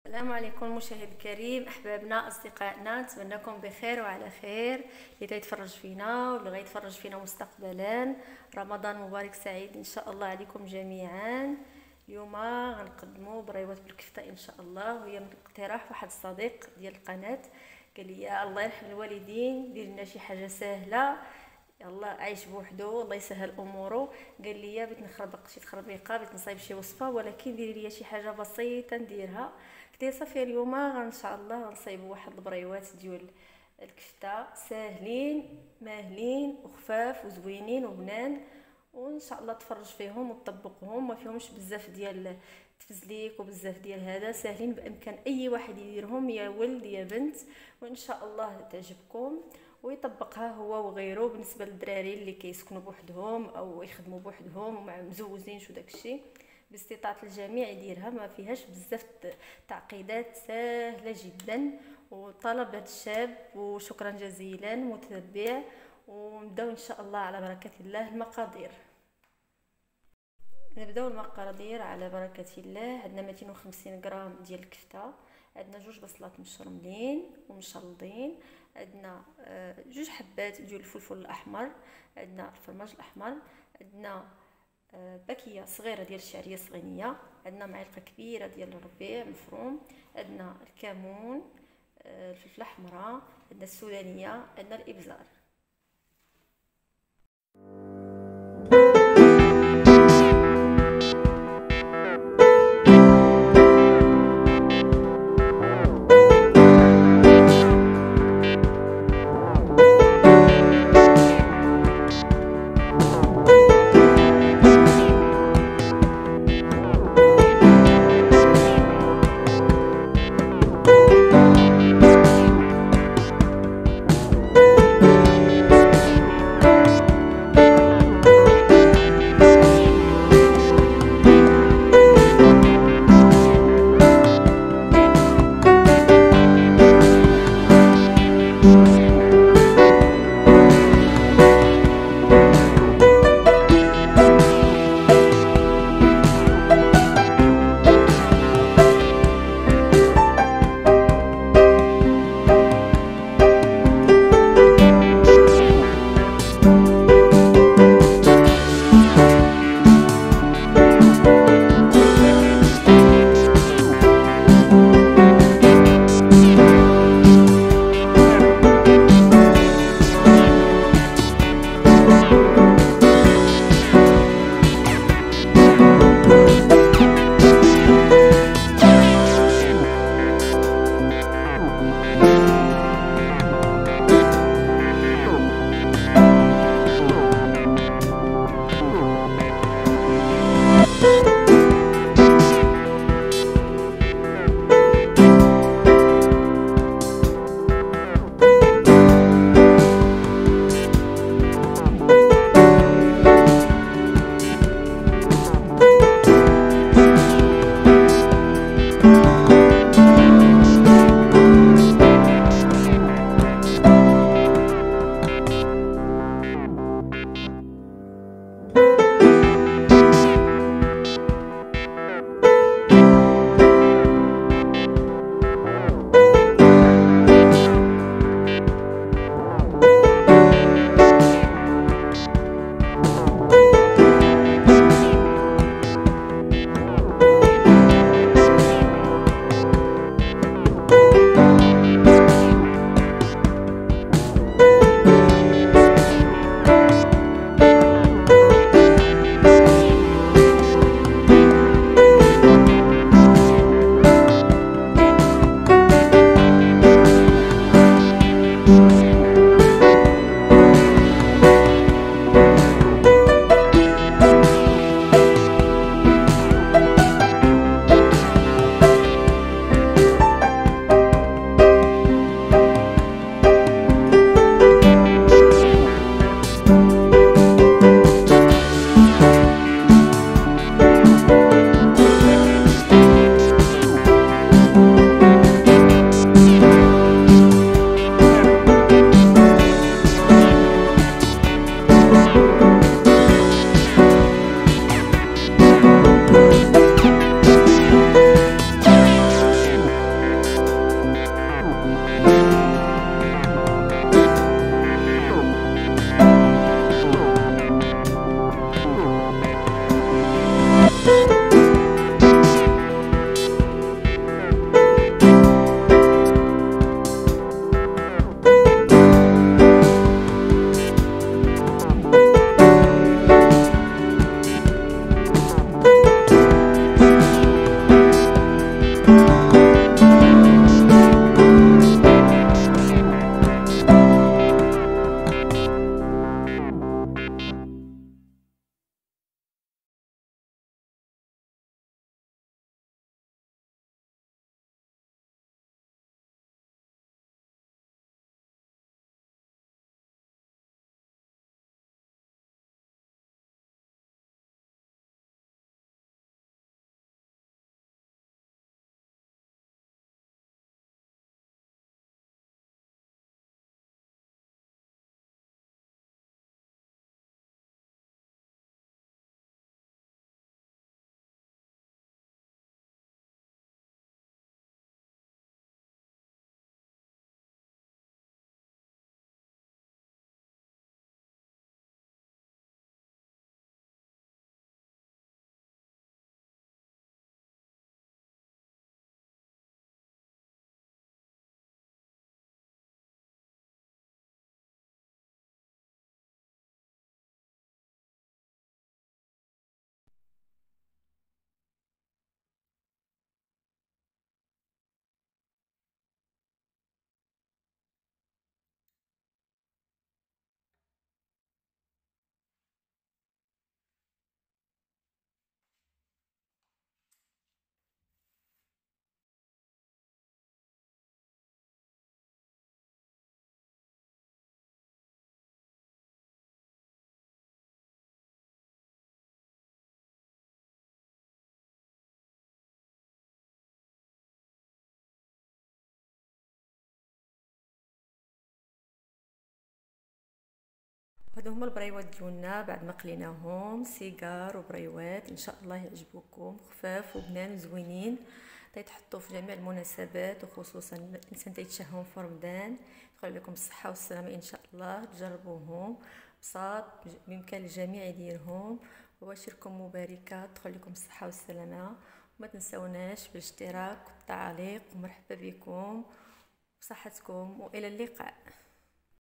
السلام عليكم مشاهد الكريم، احبابنا اصدقائنا، نتمنىكم بخير وعلى خير. اللي غيتفرج فينا واللي غيتفرج فينا مستقبلا، رمضان مبارك سعيد ان شاء الله عليكم جميعا. اليوم غنقدموا بريوات بالكفته ان شاء الله، وهي من اقتراح واحد الصديق ديال القناه. قال لي الله يرحم الوالدين، دير لنا شي حاجه سهله، يلا عايش بوحدو الله يسهل اموره. قال لي بغيت نخربق شي تخربيقه، بغيت نصايب شي وصفه، ولكن ديري لي شي حاجه بسيطه نديرها. قلت لها صافي اليوم ان شاء الله غنصايبوا واحد البريوات ديال الكفته ساهلين ماهلين وخفاف وزوينين وبنان، وان شاء الله تفرج فيهم وتطبقهم. ما فيهمش بزاف ديال التفزليك وبزاف ديال هذا، ساهلين بامكان اي واحد يديرهم، يا ولد يا بنت، وان شاء الله تعجبكم ويطبقها هو وغيره. بالنسبه للدراري اللي كيسكنوا بوحدهم او يخدموا بوحدهم ومع مزوجينش وداكشي، باستطاعه الجميع يديرها، ما فيهاش بزاف تعقيدات، سهله جدا وطلب هذا الشاب. وشكرا جزيلا متتبع، ونبداو ان شاء الله على بركه الله. المقادير، نبداو المقادير على بركه الله. عندنا 250 غرام ديال الكفته، عندنا 2 بصلات مشرملين ومشلضين، عندنا 2 حبات ديال الفلفل الاحمر، عندنا الفرماج الاحمر، عندنا باكيه صغيره ديال الشعريه صغينيه، عندنا معلقه كبيره ديال الربيع مفروم، عندنا الكمون، الفلفله الحمراء، عندنا السودانيه، عندنا الابزار. هادو هما البريوات ديالنا بعد ما قليناهم، سيجار وبريوات ان شاء الله يعجبوكم، خفاف وبنان وزوينين، تيتحطوا في جميع المناسبات وخصوصا الانسان تيتشههم في رمضان. يدخل عليكم الصحه والسلامه ان شاء الله، تجربوهم بساط بامكان الجميع يديرهم. وبشركم مباركه، تدخل لكم الصحه والسلامه، وما تنسوناش بالاشتراك والتعليق، ومرحبا بكم وصحتكم والى اللقاء.